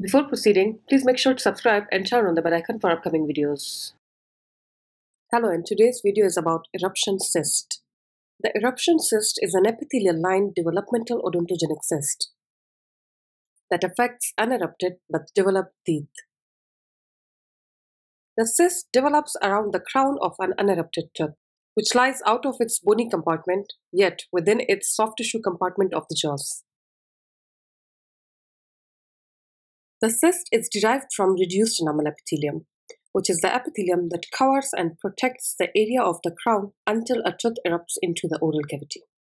Before proceeding, please make sure to subscribe and turn on the bell icon for upcoming videos. Hello, and today's video is about eruption cyst. The eruption cyst is an epithelial-lined developmental odontogenic cyst that affects unerupted but developed teeth. The cyst develops around the crown of an unerupted tooth, which lies out of its bony compartment, yet within its soft tissue compartment of the jaws. The cyst is derived from reduced enamel epithelium, which is the epithelium that covers and protects the area of the crown until a tooth erupts into the oral cavity.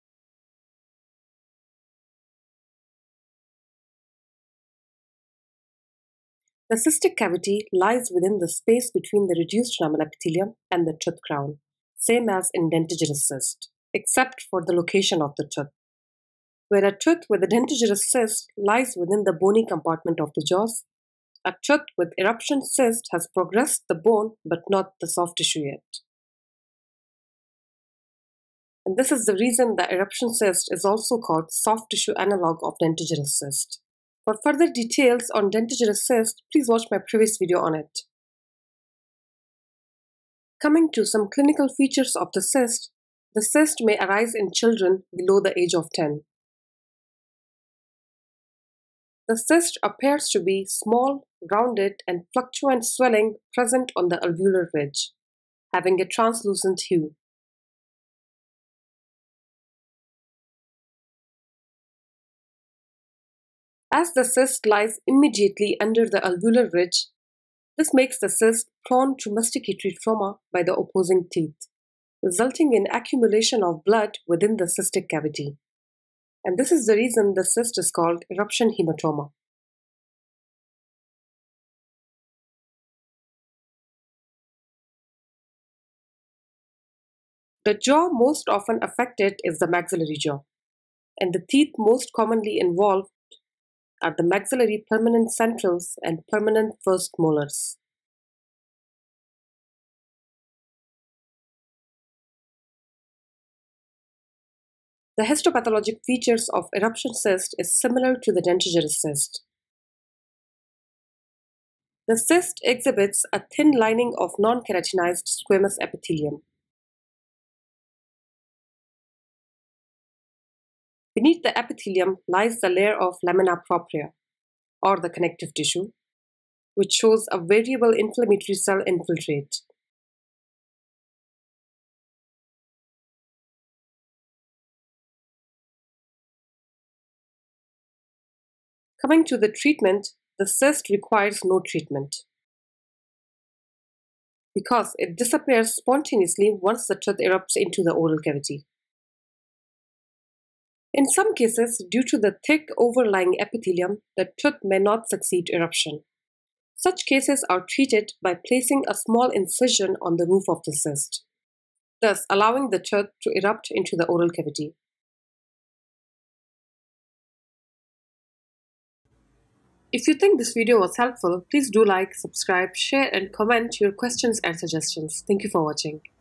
The cystic cavity lies within the space between the reduced enamel epithelium and the tooth crown, same as in dentigerous cyst, except for the location of the tooth. Where a tooth with a dentigerous cyst lies within the bony compartment of the jaws, a tooth with eruption cyst has progressed the bone but not the soft tissue yet. And this is the reason the eruption cyst is also called soft tissue analog of dentigerous cyst. For further details on dentigerous cyst, please watch my previous video on it. Coming to some clinical features of the cyst may arise in children below the age of 10. The cyst appears to be small, rounded, and fluctuant swelling present on the alveolar ridge, having a translucent hue. As the cyst lies immediately under the alveolar ridge, this makes the cyst prone to masticatory trauma by the opposing teeth, resulting in accumulation of blood within the cystic cavity. And this is the reason the cyst is called eruption hematoma. The jaw most often affected is the maxillary jaw, and the teeth most commonly involved are the maxillary permanent centrals and permanent first molars. The histopathologic features of eruption cyst is similar to the dentigerous cyst. The cyst exhibits a thin lining of non-keratinized squamous epithelium. Beneath the epithelium lies the layer of lamina propria, or the connective tissue, which shows a variable inflammatory cell infiltrate. Coming to the treatment, the cyst requires no treatment because it disappears spontaneously once the tooth erupts into the oral cavity. In some cases, due to the thick overlying epithelium, the tooth may not succeed eruption. Such cases are treated by placing a small incision on the roof of the cyst, thus allowing the tooth to erupt into the oral cavity. If you think this video was helpful, please do like, subscribe, share, and comment your questions and suggestions. Thank you for watching.